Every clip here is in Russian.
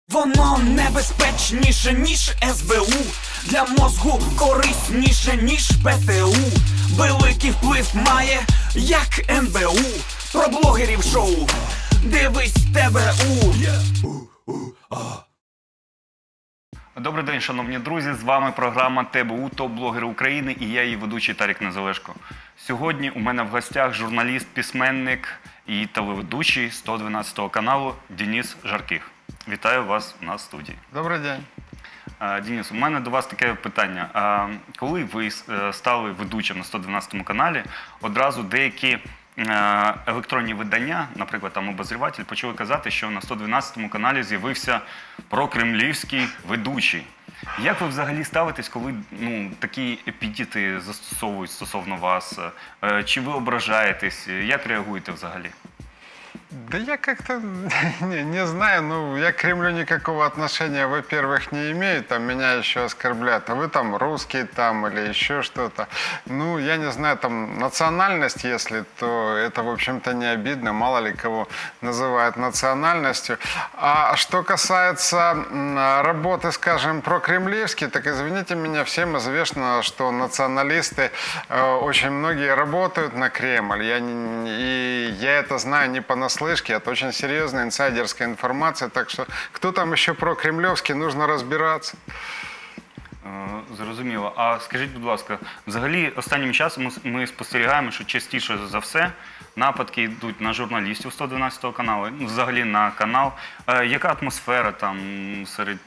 Воно небезпечніше, ніж СБУ. Для мозку корисніше, ніж ПТУ. Великий вплив має, як НБУ. Про блогерів шоу. Дивись ТБУ. Добрий день, шановні друзі, з вами програма ТБУ «Топ-блогери України» і я її ведучий Тарік Незалежко. Сьогодні у мене в гостях журналіст, письменник і телеведучий 112 каналу Денис Жарких. Вітаю вас на студії. Добрий день. Денис, у мене до вас таке питання. Коли ви стали ведучим на 112 каналі, одразу деякі електронні видання, наприклад, там «Обозріватель», почали казати, що на 112 каналі з'явився прокремлівський ведучий. Як ви взагалі ставитесь, коли такі епітети застосовують стосовно вас? Чи ви ображаєтесь? Як реагуєте взагалі? Да я как-то не знаю, я к Кремлю никакого отношения, во-первых, не имею, там меня еще оскорбляют, а вы там русский там или еще что-то. Ну, я не знаю, там национальность, если, то это, в общем-то, не обидно, мало ли кого называют национальностью. А что касается работы, скажем, прокремлевской, так извините меня, всем известно, что националисты, очень многие работают на Кремль, и я это знаю не понаслышке. Это очень серьезная инсайдерская информация, так что кто там еще прокремлевский, нужно разбираться. Зрозуміло. А скажіть, будь ласка, взагалі останнім часом ми спостерігаємо, що частіше за все нападки йдуть на журналістів 112 каналу, взагалі на канал. Яка атмосфера там серед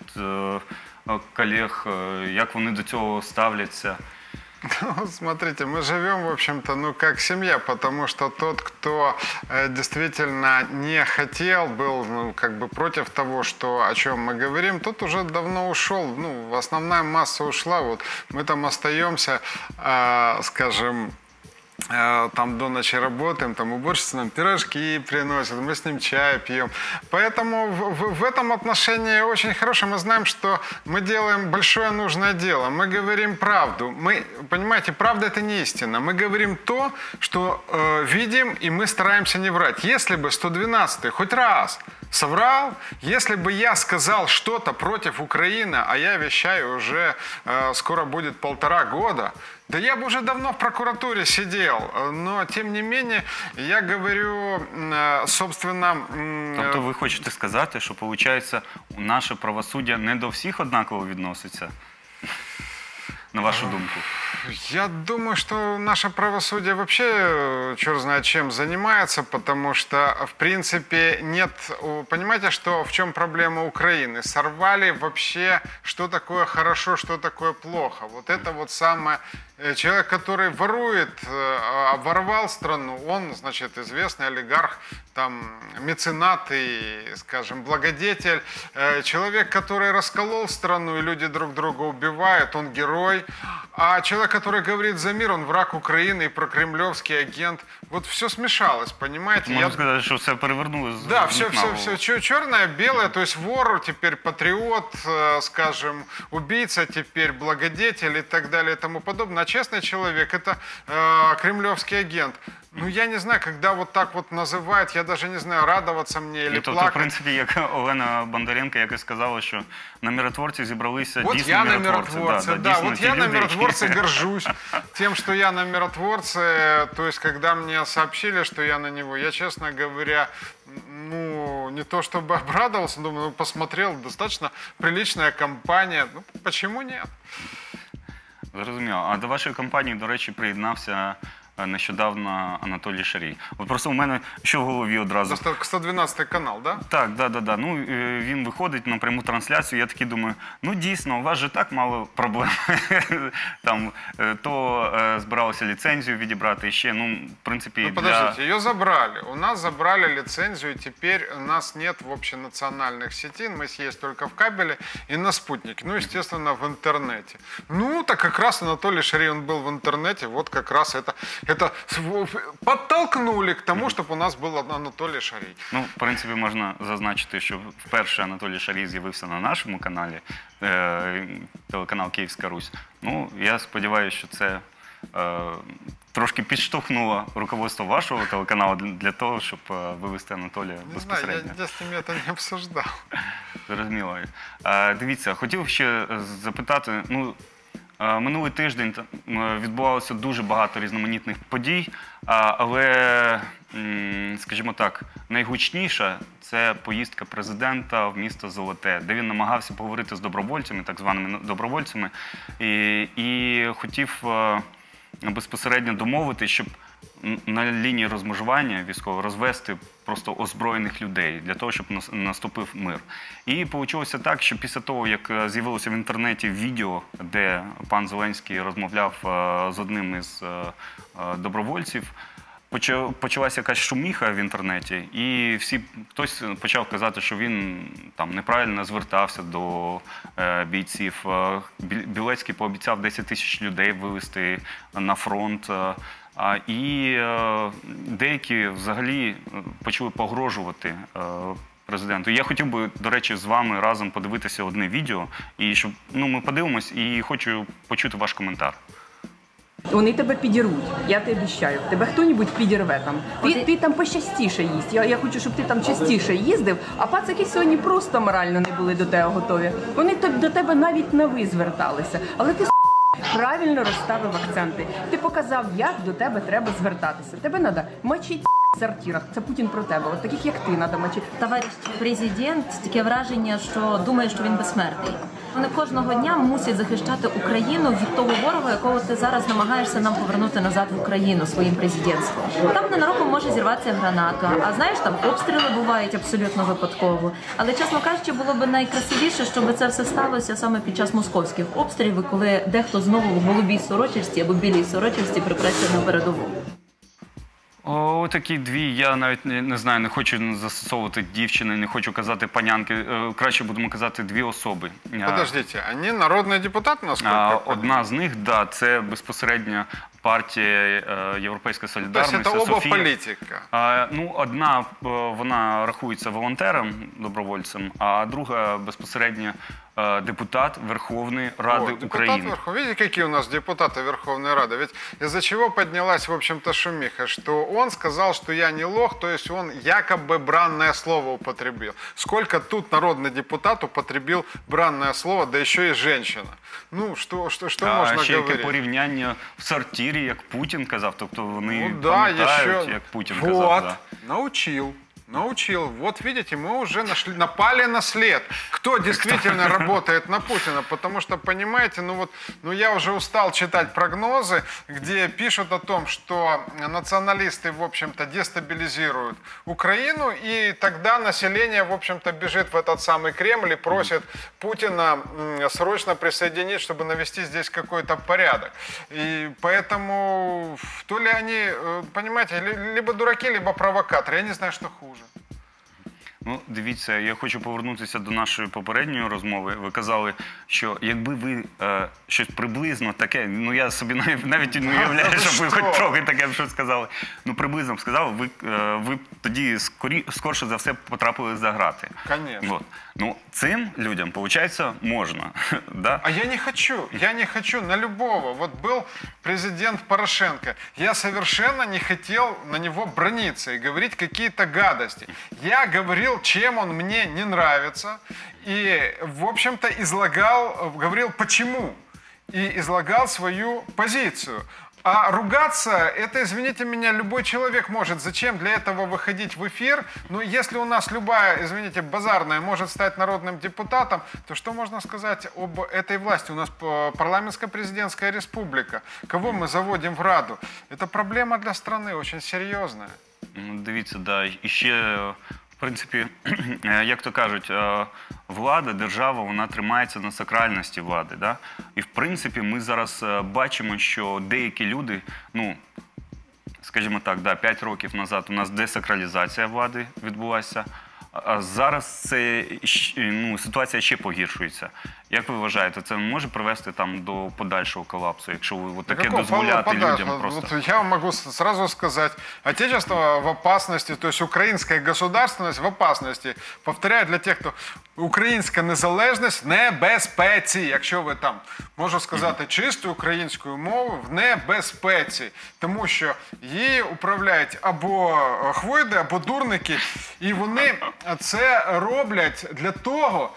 колег, як вони до цього ставляться? Ну, смотрите, мы живем, в общем-то, как семья, потому что тот, кто действительно не хотел, был, против того, о чем мы говорим, тот уже давно ушел, основная масса ушла, вот мы там остаемся, скажем, там до ночи работаем, там уборщица нам пирожки приносит, мы с ним чай пьем. Поэтому в этом отношении очень хорошо. Мы знаем, что мы делаем большое нужное дело. Мы говорим правду. Мы, понимаете, правда это не истина. Мы говорим то, что видим, и мы стараемся не врать. Если бы 112-й хоть раз соврал, если бы я сказал что-то против Украины, а я вещаю уже скоро будет 1,5 года, да я бы уже давно в прокуратуре сидел, но тем не менее я говорю, собственно... Тобто ви хочете сказати, що, виходить, наше правосуддя не до всіх однаково відноситься, на вашу думку? Я думаю, что наше правосудие вообще черт знает чем занимается, потому что, в принципе, нет... Понимаете, что в чем проблема Украины? Сорвали вообще, что такое хорошо, что такое плохо. Вот это вот самое... Человек, который ворует, обворовал страну, он, значит, известный олигарх, там, меценат и, скажем, благодетель. Человек, который расколол страну, и люди друг друга убивают, он герой. А человек, который говорит за мир, он враг Украины и прокремлевский агент. Вот все смешалось, понимаете? Можно сказать, что все перевернулось. Да, все черное, белое, то есть вор, теперь патриот, скажем, убийца, теперь благодетель и так далее и тому подобное. А честный человек – это кремлевский агент. Ну, я не знаю, когда вот так вот называют, я даже не знаю, радоваться мне или плакать. Тобто, в принципі, як Олена Бондаренко, яка сказала, що на миротворці зібралися вот дійсно миротворці. Вот я на миротворце горжусь тем, что я на миротворце. То есть, когда мне сообщили, что я на него, я, честно говоря, не то чтобы обрадовался, думаю, посмотрел, достаточно приличная компания. Ну, почему нет? Зрозуміло. А до вашої компанії, до речі, приєднався нещодавно Анатолій Шарій. От просто у мене що в голові одразу... 112 канал, да? Так, да. Ну, він виходить на пряму трансляцію, я такий думаю, дійсно, у вас же так мало проблем. Там, то збиралося ліцензію відібрати, ще, в принципі... подождите, ее забрали. У нас забрали лицензию, и теперь у нас нет в общенациональных сетей, мы есть только в кабеле и на спутнике, естественно, в интернете. Так как раз Анатолий Шарий, он был в интернете, вот как раз это подтолкнули к тому, щоб у нас був Анатолій Шарій. В принципі, можна зазначити, що вперше Анатолій Шарій з'явився на нашому каналі, телеканал «Київська Русь». Я сподіваюся, що це трошки підштовхнуло руководство вашого телеканалу для того, щоб вивести Анатолія Не знаю, безпосередньо? я с ними это не обсуждал. Зрозуміло. Дивіться, хотів ще запитати, ну, минулий тиждень відбувалося дуже багато різноманітних подій, але, скажімо так, найгучніша – це поїздка президента в місто Золоте, де він намагався поговорити з добровольцями, так званими добровольцями, і хотів безпосередньо домовити, щоб на лінії розмежування військово розвести просто озброєних людей для того, щоб наступив мир. І вийшло так, що після того, як з'явилося в інтернеті відео, де пан Зеленський розмовляв з одним із добровольців, почалася якась шуміха в інтернеті, і хтось почав казати, що він там неправильно звертався до бійців. Білецький пообіцяв 10 тисяч людей вивезти на фронт. І деякі взагалі почали погрожувати президенту. Я хотів би, до речі, з вами разом подивитися одне відео, і щоб ми подивимось, і хочу почути ваш коментар. Вони тебе підірвуть, я тебе обіцяю. Тебе хто-небудь підірве там. Ти там пощастіше їсть. Я хочу, щоб ти там частіше їздив, а пацаки сьогодні просто морально не були до тебе готові. Вони до тебе навіть на ви зверталися. Але ти правильно розставив акценти. Ти показав, як до тебе треба звертатися. Тебе треба мочити в сортирах. Це Путін про тебе. От таких, як ти, треба мочити. Товариш президент, таке враження, що думає, що він безсмертний. Вони кожного дня мусять захищати Україну від того ворога, якого ти зараз намагаєшся нам повернути назад в Україну своїм президентством. Там ненароком може зірватися граната, а знаєш, там обстріли бувають абсолютно випадково. Але, чесно кажучи, було б найкрасивіше, щоб це все сталося саме під час московських обстрілів, коли дехто знову в голубій сорочці або білій сорочці припреться на передову. Отакі дві, я навіть не знаю, не хочу застосовувати дівчини, не хочу казати панянки, краще будемо казати дві особи. Подождите, они народные депутаты, насколько я понимаю? Одна з них, да, це безпосередньо партія Європейська Солідарність. Тобто це оба Софія. політика? Ну, одна, вона рахується волонтером, добровольцем, а друга безпосередньо депутат Верховної Ради України. Видите, какие у нас депутаты Верховной Рады? Ведь из-за чего поднялась, в общем-то, шумиха? Что он сказал, что я не лох, то есть он якобы бранное слово употребил. Сколько тут народный депутат употребил бранное слово, да еще и женщина. Ну, что можно ще яке говорить? порівняння в сортирі, як Путін казав, тобто вони Ну да, пам'ятають, еще... як Путін вот, казав. Да. Научил. Вот видите, мы уже напали на след. Кто действительно работает на Путина? Потому что, понимаете, я уже устал читать прогнозы, где пишут о том, что националисты, в общем-то, дестабилизируют Украину, и тогда население, в общем-то, бежит в этот самый Кремль и просит Путина срочно присоединить, чтобы навести здесь какой-то порядок. И поэтому то ли они, понимаете, либо дураки, либо провокаторы. Я не знаю, что хуже. Ну, дивіться, я хочу повернутися до нашої попередньої розмови. Ви казали, що якби ви щось приблизно таке, ну я собі навіть не уявляю, щоб ви хоч трохи таке щось сказали. Ну, приблизно б сказали, ви тоді скорше за все потрапили за грати. Конечно. Вот. Ну, цим людям, виходить, можна. Да? А я не хочу на любого. Вот был президент Порошенко. Я совершенно не хотел на него браниться и говорить какие-то гадости. Я говорил, чем он мне не нравится. И, в общем-то, говорил, почему. И излагал свою позицию. А ругаться, это, извините меня, любой человек может. Зачем для этого выходить в эфир? Ну, если у нас любая, извините, базарная может стать народным депутатом, то что можно сказать об этой власти? У нас парламентско-президентская республика. Кого мы заводим в Раду? Это проблема для страны очень серьезная. Дивіться, да, і ще, в принципі, як то кажуть, влада, держава, вона тримається на сакральності влади. Да? І, в принципі, ми зараз бачимо, що деякі люди, ну, скажімо так, да, 5 років назад у нас десакралізація влади відбулася, а зараз ситуація ще погіршується. Як ви вважаєте, це може привести там до подальшого колапсу, якщо ви таке Какого дозволяти подальше? людям просто? Вот я вам могу сразу сказать, отечество в опасности, то есть украинская государственность в опасности. Повторяю для тех, хто українська незалежність в небезпеці. Якщо ви там, можу сказати чистою українською мовою, в небезпеці. Тому що її управляють або хвойди, або дурники, і вони це роблять для того,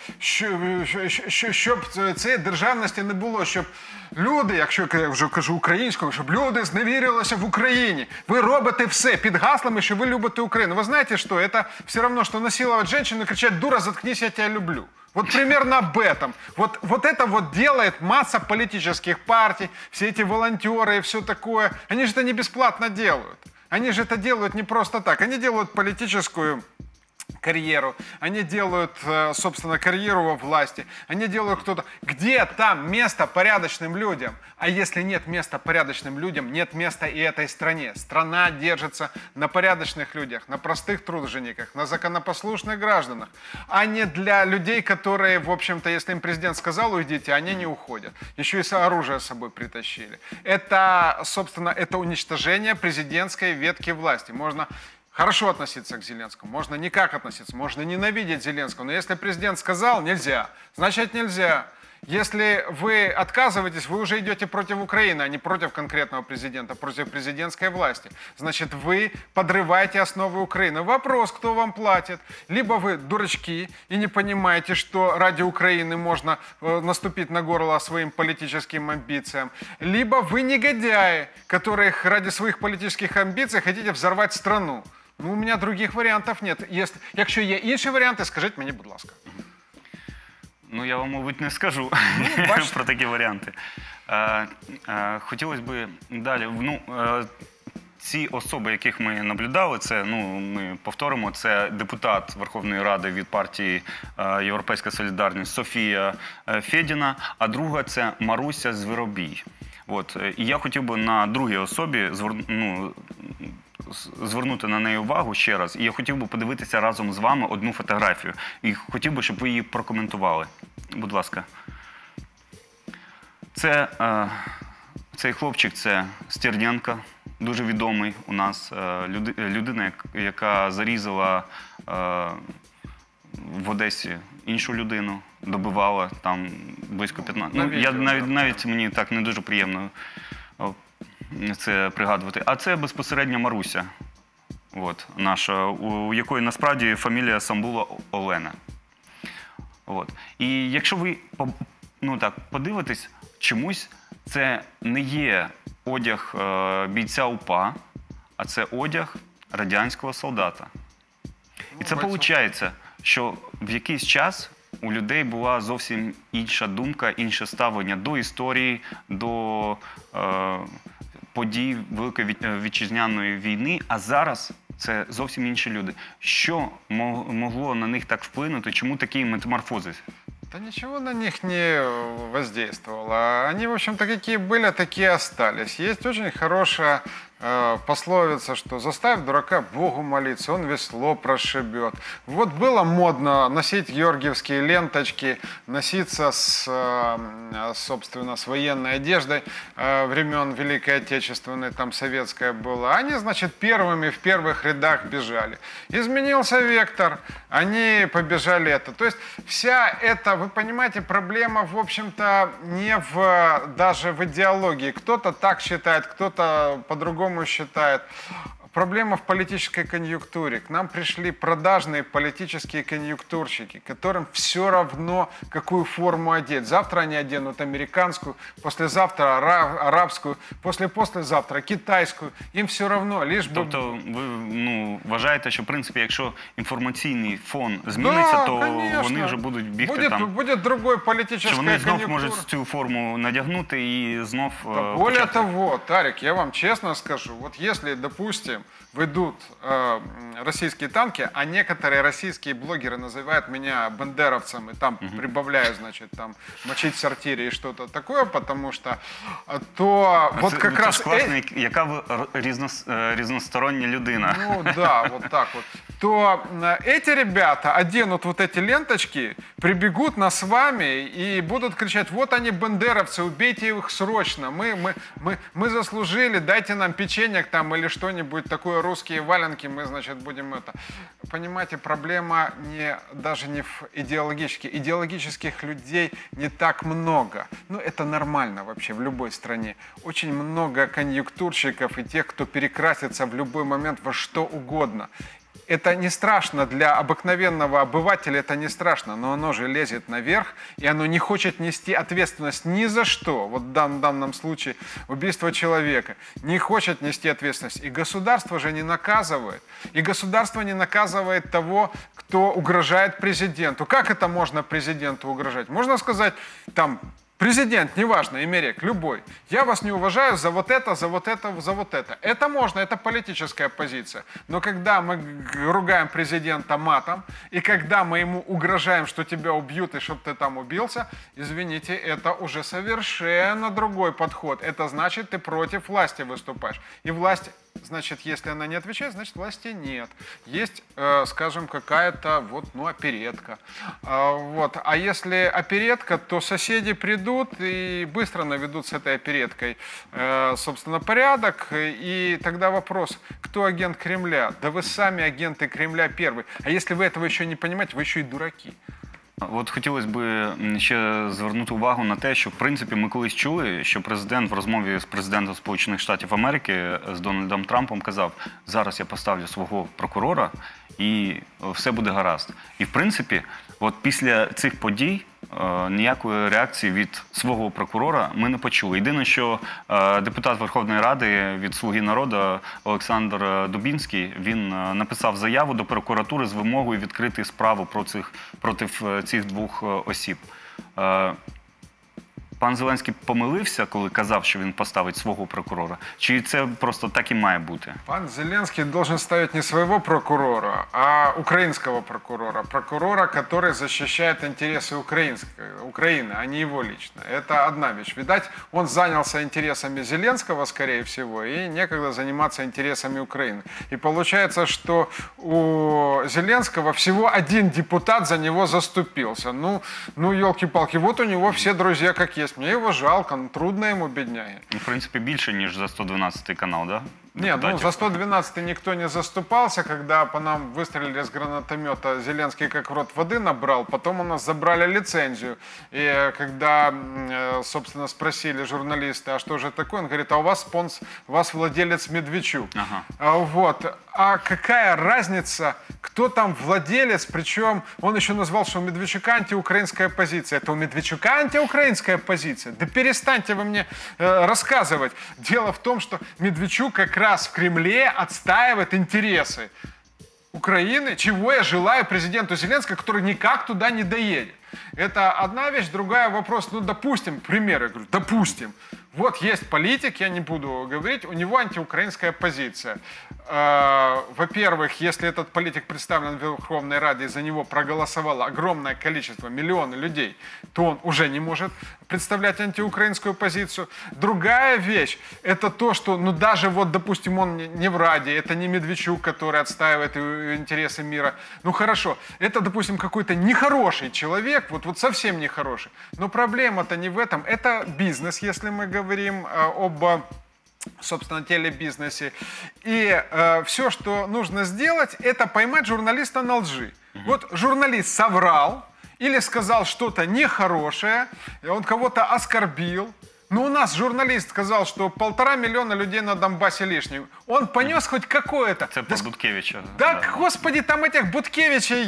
щоб цієї державності не було, щоб люди, якщо я вже кажу українською, щоб люди зневірилися в Україні. Ви робите все під гаслами, що ви любите Україну. Ви знаєте, що це все одно, що насилувати женщину і кричати «дура, заткнись, я тебя люблю». Вот примерно об этом. Вот это вот делает масса политических партий, все эти волонтеры и все такое. Они же это не бесплатно делают. Они же это делают не просто так. Они делают политическую карьеру, они делают, собственно, карьеру во власти, они делают кто-то... Где там место порядочным людям? А если нет места порядочным людям, нет места и этой стране. Страна держится на порядочных людях, на простых тружениках, на законопослушных гражданах, а не для людей, которые, в общем-то, если им президент сказал уйдите, они не уходят. Еще и оружие с собой притащили. Это, собственно, это уничтожение президентской ветки власти. Можно хорошо относиться к Зеленскому, можно никак относиться, можно ненавидеть Зеленского, но если президент сказал нельзя, значит нельзя. Если вы отказываетесь, вы уже идете против Украины, а не против конкретного президента, против президентской власти. Значит, вы подрываете основы Украины. Вопрос, кто вам платит. Либо вы дурачки и не понимаете, что ради Украины можно наступить на горло своим политическим амбициям. Либо вы негодяи, которые ради своих политических амбиций хотите взорвать страну. Ну, у меня других варіантів нет. Якщо є інші варіанти, скажіть мені, будь ласка. Ну, я вам, мабуть, не скажу про такі варіанти. Хотілося б далі. Ці особи, яких ми наблюдали, це, ми повторимо, це депутат Верховної Ради від партії «Європейська солідарність» Софія Федіна, а друга – це Маруся Звіробій. І я хотів би на другій особі звернути на неї увагу ще раз. І я хотів би подивитися разом з вами одну фотографію. І хотів би, щоб ви її прокоментували. Будь ласка. Цей хлопчик – це Стерненко, дуже відомий у нас. Людина, яка зарізала в Одесі іншу людину, добивала там близько 15. Навіть мені так не дуже приємно це пригадувати. А це безпосередньо Маруся, наша, у якої насправді фамілія Самбула Олена. І якщо ви подивитесь, чомусь це не є одяг бійця УПА, а це одяг радянського солдата. І це виходить, що в якийсь час у людей була зовсім інша думка, інше ставлення до історії, до подій Великої Вітчизняної війни, а зараз це зовсім інші люди. Що могло на них так вплинути? Чому такі метаморфози? Да ничего на них не воздействовало. Они, в общем-то, какие были, такие остались. Есть очень хорошая пословица, что «заставь дурака Богу молиться, он весло прошибет». Вот было модно носить георгиевские ленточки, носиться собственно, с военной одеждой времен Великой Отечественной, там советская была. Они, значит, первыми в первых рядах бежали. Изменился вектор, они побежали это. То есть вся эта, вы понимаете, проблема, в общем-то, не даже в идеологии. Кто-то так считает, кто-то по-другому считает. Проблема в политической конъюнктуре. К нам пришли продажные политические конъюнктурщики, которым все равно, какую форму одеть. Завтра они оденут американскую, послезавтра арабскую, послезавтра китайскую. Им все равно, лишь бы... Тобто ви вважаєте, що, в принципі, якщо інформаційний фон зміниться, то вони вже будуть бігти там... Буде другой політичний кон'юнктура. Що вони знов можуть цю форму надягнути і знов... Более того, Тарик, я вам честно скажу, вот если, допустим, выйдут российские танки, а некоторые российские блогеры называют меня бандеровцем и там прибавляют, значит, там мочить в сортире и что-то такое, потому что то вот как раз... Класно, яка ви різностороння людина. Ну да, вот так вот. то эти ребята оденут вот эти ленточки, прибегут нас с вами и будут кричать: вот они, бандеровцы, убейте их срочно, мы заслужили, дайте нам печенье там или что-нибудь такое, русские валенки, мы, значит, будем это. Понимаете, проблема даже не в идеологических людей не так много. Ну, это нормально вообще в любой стране. Очень много конъюнктурщиков и тех, кто перекрасится в любой момент во что угодно. Это не страшно для обыкновенного обывателя, это не страшно, но оно же лезет наверх, и оно не хочет нести ответственность ни за что. Вот в данном случае убийство человека. Не хочет нести ответственность. И государство же не наказывает. И государство не наказывает того, кто угрожает президенту. Как это можно президенту угрожать? Можно сказать, там, президент, неважно, Эмерек, любой, я вас не уважаю за вот это, за вот это, за вот это. Это можно, это политическая позиция. Но когда мы ругаем президента матом, и когда мы ему угрожаем, что тебя убьют и чтобы ты там убился, извините, это уже совершенно другой подход. Это значит, ты против власти выступаешь. И власть, значит, если она не отвечает, значит, власти нет. Есть, скажем, какая-то вот, оперетка. Вот. А если оперетка, то соседи придут и быстро наведут с этой опереткой, собственно, порядок. И тогда вопрос, кто агент Кремля? Да вы сами агенты Кремля первые. А если вы этого еще не понимаете, вы еще и дураки. От хотілося б ще звернути увагу на те, що, в принципі, ми колись чули, що президент в розмові з президентом Сполучених Штатів Америки, з Дональдом Трампом, казав: зараз я поставлю свого прокурора і все буде гаразд. І, в принципі, от після цих подій ніякої реакції від свого прокурора ми не почули. Єдине, що депутат Верховної Ради від «Слуги народу» Олександр Дубінський, він написав заяву до прокуратури з вимогою відкрити справу проти цих двох осіб. Пан Зеленський помилився, коли казав, що він поставить свого прокурора? Чи це просто так і має бути? Пан Зеленский должен ставить не своего прокурора, а украинского прокурора. Прокурора, который защищает интересы Украины, а не его лично. Это одна вещь. Видать, он занялся интересами Зеленского, скорее всего, и некогда заниматься интересами Украины. И получается, что у Зеленского всего один депутат за него заступился. Ну елки-палки, вот у него все друзья как есть. Мне его жалко, трудно ему, бедняги. В принципе, більше, ніж за 112 канал, да? Нет, за 112-й никто не заступался, когда по нам выстрелили с гранатомета, Зеленский как в рот воды набрал, потом у нас забрали лицензию. И когда, собственно, спросили журналисты, а что же такое, он говорит: а у вас владелец Медведчук. Ага. Вот. А какая разница, кто там владелец, причем он еще назвал, что у Медведчука антиукраинская позиция. Это у Медведчука антиукраинская позиция? Да перестаньте вы мне рассказывать. Дело в том, что Медведчук как раз в Кремле отстаивает интересы Украины, чего я желаю президенту Зеленскому, который никак туда не доедет. Это одна вещь, другая вопрос. Допустим, пример, я говорю, допустим. Вот есть политик, я не буду говорить, у него антиукраинская позиция. Во-первых, если этот политик представлен в Верховной Раде, и за него проголосовало огромное количество, миллионы людей, то он уже не может представлять антиукраинскую позицию. Другая вещь, это то, что, даже вот, допустим, он не в Раде, это не Медведчук, который отстаивает интересы мира. Хорошо, это, допустим, какой-то нехороший человек, вот совсем нехороший. Но проблема-то не в этом, это бизнес, если мы говорим об, собственно, телебизнесе. И все, что нужно сделать, это поймать журналиста на лжи. Вот журналист соврал или сказал что-то нехорошее, он кого-то оскорбил. У нас журналист сказал, что 1,5 миллиона людей на Донбассе лишних. Он понес хоть какое-то. Это про Буткевича. Да, господи, там этих Буткевичей,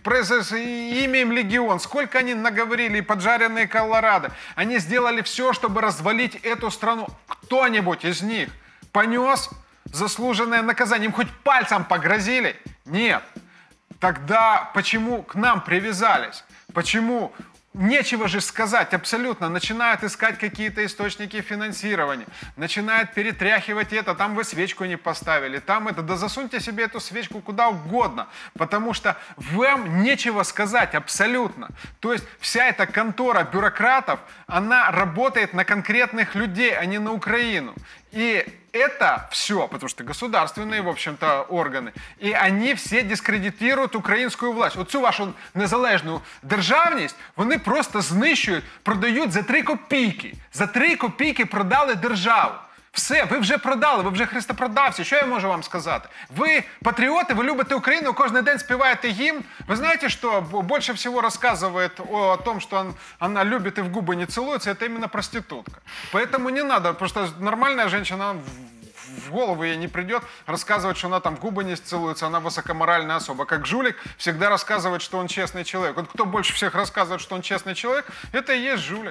имя им легион. Сколько они наговорили, и поджаренные Колорадо. Они сделали все, чтобы развалить эту страну. Кто-нибудь из них понес заслуженное наказание? Им хоть пальцем погрозили? Нет. Тогда почему к нам привязались? Почему? Нечего же сказать абсолютно. Начинают искать какие-то источники финансирования. Начинают перетряхивать это. Там вы свечку не поставили. Там это. Да засуньте себе эту свечку куда угодно. Потому что вам нечего сказать абсолютно. То есть вся эта контора бюрократов, она работает на конкретных людей, а не на Украину. И это все, потому что государственные, в общем-то, органы, и они все дискредитують українську власть. Оцю вашу незалежну державність вони просто знищують, продають за 3 копійки. За 3 копійки продали державу. Все, ви вже продали, ви вже хрестопродавці. Що я можу вам сказати? Ви патріоти, ви любите Україну, кожен день співаєте гімн. Ви знаєте, що більше всього розказує о том, що вона любить і в губи не цілується, це іменно проститутка. Поэтому не надо, просто нормальная женщина, в голову ей не придет рассказывать, что она там в губы не целуется, она высокоморальная особа. Как жулик всегда рассказывает, что он честный человек. Вот кто больше всех рассказывает, что он честный человек, это и есть жулик.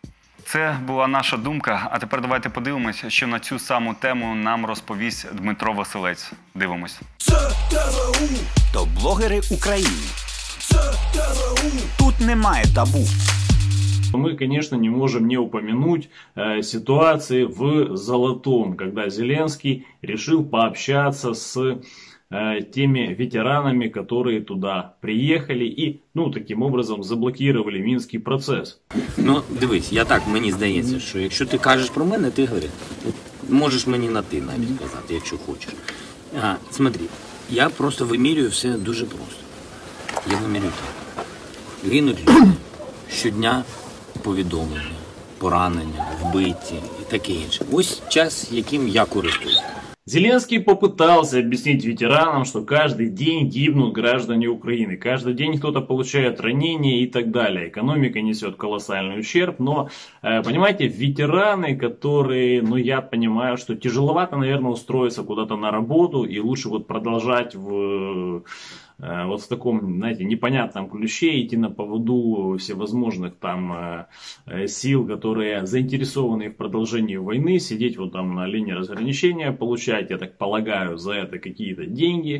Це була наша думка, а тепер давайте подивимося, що на цю саму тему нам розповість Дмитро Василець. Дивимось. Це ТВУ, то блогери України. Це ТВУ, тут немає табу. Мы, конечно, не можем не упомянуть ситуации в Золотом, когда Зеленский решил пообщаться с теми ветеранами, которые туда приехали и, таким образом заблокировали Мінський процес. Дивись, мені здається, що якщо ти кажеш про мене, ти говори. Можеш мені на ти навіть казати, якщо хочеш. Смотри, я просто вимірюю все дуже просто. Я вимірюю так. Гинуть люди. Щодня повідомлення, поранення, вбиті і таке інше. Ось час, яким я користуюсь. Зеленский попытался объяснить ветеранам, что каждый день гибнут граждане Украины, каждый день кто-то получает ранения и так далее. Экономика несет колоссальный ущерб, но, понимаете, ветераны, которые, я понимаю, что тяжеловато, наверное, устроиться куда-то на работу и лучше продолжать в таком, знаете, непонятном ключе идти на поводу всевозможных там сил, которые заинтересованы в продолжении войны, сидеть там на линии разграничения, получать, я так полагаю, за это какие-то деньги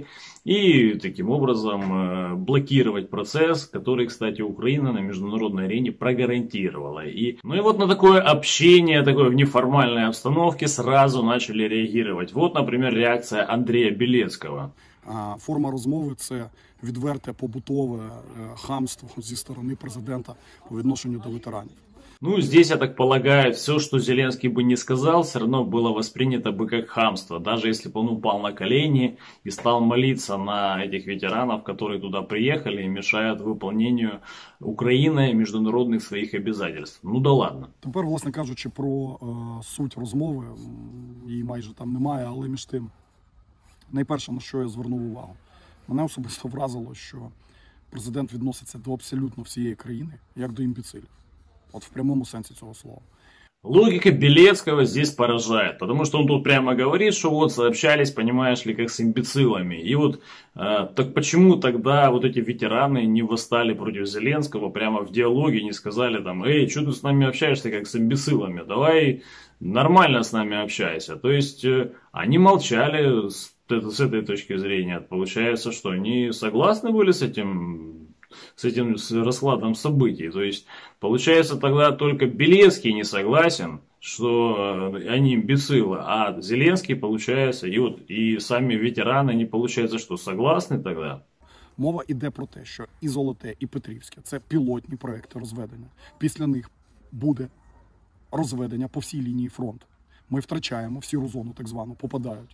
и таким образом блокировать процесс, который, кстати, Украина на международной арене прогарантировала. И на такое общение, такое в неформальной обстановке сразу начали реагировать. Вот, например, реакция Андрея Белецкого. Форма розмови – це відверте побутове хамство зі сторони президента по відношенню до ветеранів. Здесь, я так полагаю, все, что Зеленский бы не сказал, все равно было воспринято бы как хамство. Даже если бы он упал на колени и стал молиться на этих ветеранов, которые туда приехали и мешают выполнению Украиной международных своих обязательств. Да ладно. Тепер, власне кажучи, про суть розмови, її майже там немає, але між тим. Найперше, на що я звернув увагу. Мене особисто вразило, що президент відноситься до абсолютно всієї країни, як до імбецилів. В прямому сенсі цього слова. Логика Белецкого здесь поражает, потому что он тут прямо говорит, что сообщались, понимаешь ли, как с имбецилами. И так почему тогда эти ветераны не восстали против Зеленского, прямо в диалоге не сказали там, эй, что ты с нами общаешься, как с имбецилами, давай нормально с нами общайся. То есть они молчали с этой точки зрения. Получается, что они согласны были с этим раскладом событий. То есть, получается, тогда только Белецкий не согласен, что они имбецилы, а Зеленский, получается, и сами ветераны, они, получается, что согласны тогда? Мова йде про те, що і Золоте, і Петрівське – це пілотні проекти розведення. Після них буде розведення по всій лінії фронту. Ми втрачаємо в сіру зону, так звану, попадають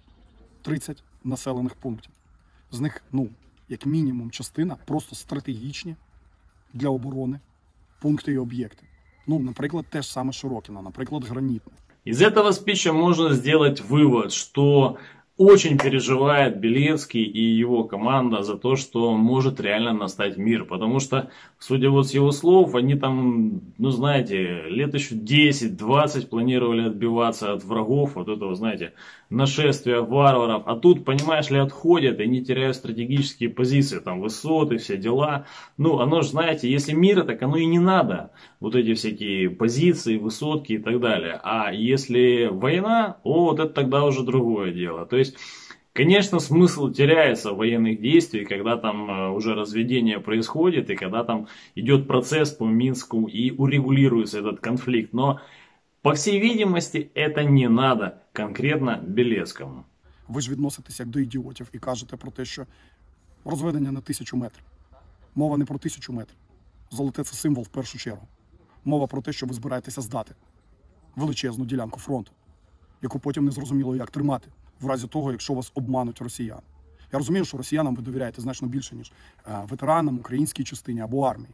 30 населених пунктів. З них, як мінімум, частина просто стратегічні для оборони пункти і об'єкти. Наприклад, те ж саме Широкине, наприклад, Гранітне. Из этого спича можно сделать вывод, что очень переживает Белецкий и его команда за то, что может реально настать мир. Потому что, судя с его слов, они там, знаете, лет еще 10-20 планировали отбиваться от врагов, этого, знаете, нашествия варваров. А тут, понимаешь ли, отходят и не теряют стратегические позиции, там высоты, все дела. Оно же, знаете, если мира, так оно и не надо. Эти всякие позиции, высотки и так далее. А если война, это тогда уже другое дело. То есть, конечно, смысл теряется в военных действиях, когда там уже разведение происходит, и когда там идет процесс по Минску и урегулируется этот конфликт. Но, по всей видимости, это не надо конкретно Белецькому. Ви ж відноситеся як до ідіотів і кажете про те, що розведення на 1000 метрів. Мова не про 1000 метрів. Золоте – це символ в першу чергу. Мова про те, що ви збираєтеся здати величезну ділянку фронту. яку потім не зрозуміло, як тримати, в разі того, якщо вас обмануть росіяни. Я розумію, що росіянам ви довіряєте значно більше, ніж ветеранам, українській частині або армії.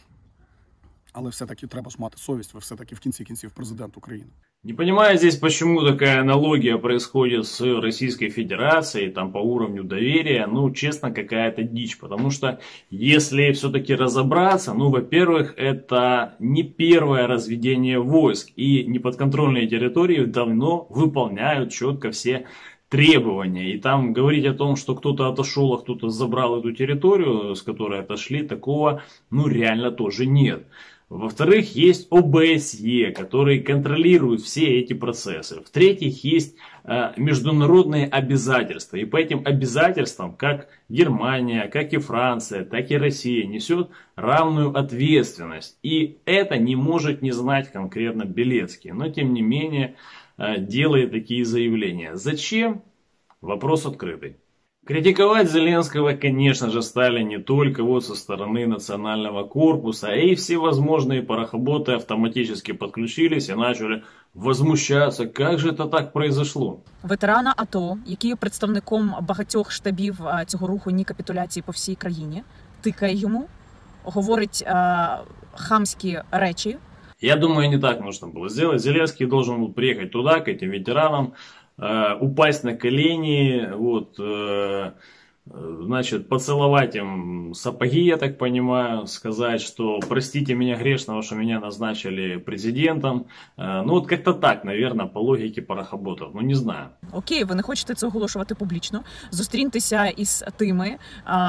Але все-таки треба ж мати совість, ви все-таки в кінці кінців президент України. Не понимаю здесь, почему такая аналогия происходит с Российской Федерацией, там по уровню доверия, ну, честно, какая-то дичь, потому что если все-таки разобраться, ну, во-первых, это не первое разведение войск, и неподконтрольные территории давно выполняют четко все требования, и там говорить о том, что кто-то отошел, а кто-то забрал эту территорию, с которой отошли, такого, ну, реально тоже нет. Во-вторых, есть ОБСЕ, который контролирует все эти процессы. В-третьих, есть международные обязательства. И по этим обязательствам, как Германия, как и Франция, так и Россия несет равную ответственность. И это не может не знать конкретно Белецкий. Но, тем не менее, делает такие заявления. Зачем? Вопрос открытый. Критиковать Зеленского, конечно же, стали не только вот со стороны национального корпуса, и всевозможные порохоботы автоматически подключились и начали возмущаться. Как же это так произошло? Ветерана АТО, який є представником багатьох штабів цього руху «Ні капітуляції» по всій країні, тикає йому, говорить хамські речі. Я думаю, не так нужно было сделать. Зеленский должен был приехать туда, к этим ветеранам, упасть на колени, вот, значит, поцеловать им сапоги, я так понимаю, сказать, что простите меня грешного, что меня назначили президентом. Ну вот как-то так, наверное, по логике порохоботов, ну не знаю. Окей, ви не хочете це оголошувати публічно, зустріньтеся із тими,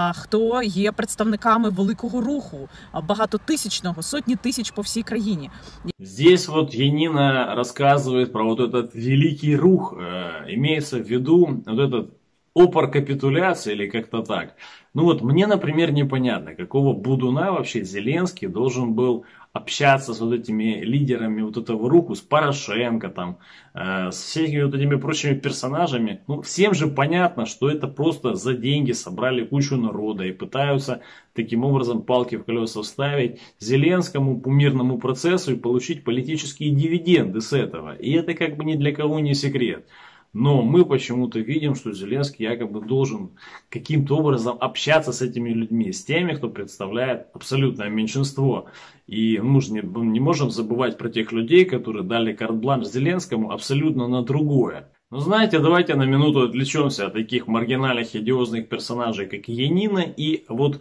хто є представниками великого руху, багатотисячного, сотні тисяч по всій країні. Здесь вот Янина рассказывает про вот этот великий рух, имеется в виду вот этот опор капитуляции или как-то так. Ну вот мне, например, непонятно, какого будуна вообще Зеленский должен был общаться с вот этими лидерами вот этого руху, с Порошенко, там, с всеми вот этими прочими персонажами. Ну, всем же понятно, что это просто за деньги собрали кучу народа и пытаются таким образом палки в колеса вставить Зеленскому по мирному процессу и получить политические дивиденды с этого. И это как бы ни для кого не секрет. Но мы почему-то видим, что Зеленский якобы должен каким-то образом общаться с этими людьми, с теми, кто представляет абсолютное меньшинство. И мы же не можем забывать про тех людей, которые дали карт-бланш Зеленскому абсолютно на другое. Но знаете, давайте на минуту отвлечемся от таких маргинальных, идиозных персонажей, как Янина, и вот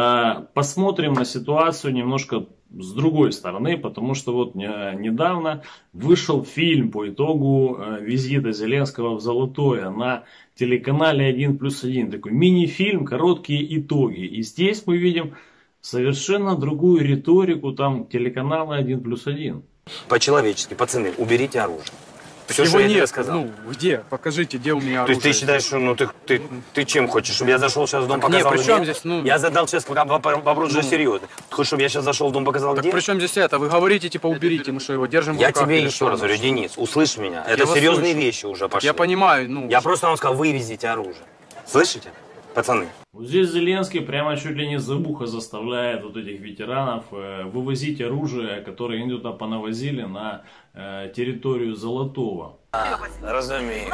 посмотрим на ситуацию немножко с другой стороны, потому что вот недавно вышел фильм по итогу визита Зеленского в Золотое на телеканале 1+1. Такой мини-фильм, короткие итоги. И здесь мы видим совершенно другую риторику там телеканала 1+1. По-человечески, пацаны, уберите оружие. Все, что я тебе сказал. Ну, где? Покажите, где у меня оружие. То есть ты считаешь, что ну, ты чем хочешь? Чтобы я зашел сейчас в дом, показал? Нет, при чем здесь? Ну... Я задал сейчас вопрос же серьезно. Ты хочешь, чтобы я сейчас зашел в дом, показал, так где? при чем здесь это? Вы говорите, типа, уберите, мы что, его держим в Я руках? тебе еще раз говорю, Денис, услышь меня. Это серьезные вещи уже пошли. Я понимаю, ну... Я просто вам сказал, вывезите оружие. Слышите, пацаны? Вот здесь Зеленский прямо чуть ли не за ухо заставляет вот этих ветеранов вывозить оружие, которое они туда понавозили на территорию Золотого. Разумею.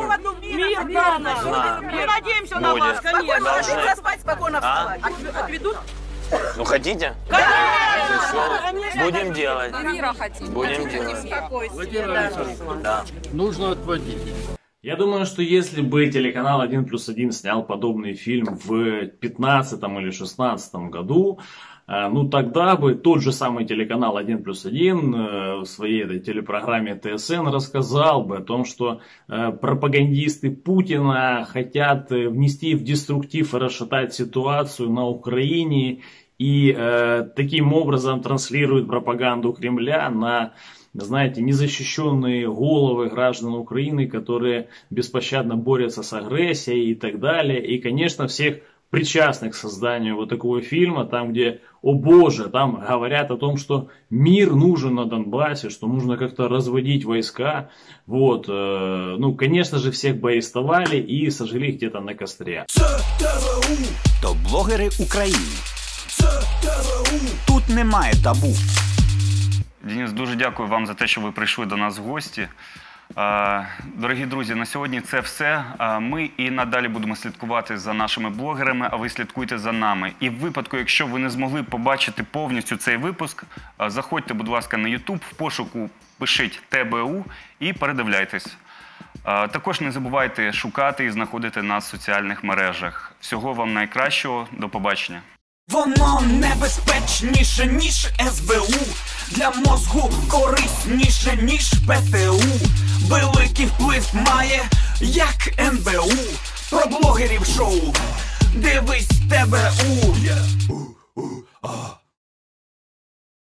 Мы надеемся на вас, конечно. Спать спокойно вставать. Отведут? Ну хотите? Конечно! Будем делать. Мира хотим. Будем делать. Да. Нужно отводить. Я думаю, что если бы телеканал 1+1 снял подобный фильм в 2015 или 2016 году, ну тогда бы тот же самый телеканал 1+1 в своей этой телепрограмме ТСН рассказал бы о том, что пропагандисты Путина хотят внести в деструктив и расшатать ситуацию на Украине и таким образом транслируют пропаганду Кремля на, знаете, незащищенные головы граждан Украины, которые беспощадно борются с агрессией и так далее. И, конечно, всех причастных к созданию вот такого фильма, там, где, о боже, там говорят о том, что мир нужен на Донбассе, что нужно как-то разводить войска. Вот, ну, конечно же, всех бы арестовали и сожгли где-то на костре. Топ-блогери України. Тут немає табу. Денис, дуже дякую вам за те, що ви прийшли до нас в гості. Дорогі друзі, на сьогодні це все. Ми і надалі будемо слідкувати за нашими блогерами, а ви слідкуйте за нами. І в випадку, якщо ви не змогли побачити повністю цей випуск, заходьте, будь ласка, на YouTube, в пошуку пишіть ТБУ і передивляйтесь. Також не забувайте шукати і знаходити нас в соціальних мережах. Всього вам найкращого, до побачення. Воно небезпечніше, ніж СБУ, для мозку корисніше, ніж ПТУ. Великий вплив має, як НБУ. Про блогерів шоу дивись ТБУ.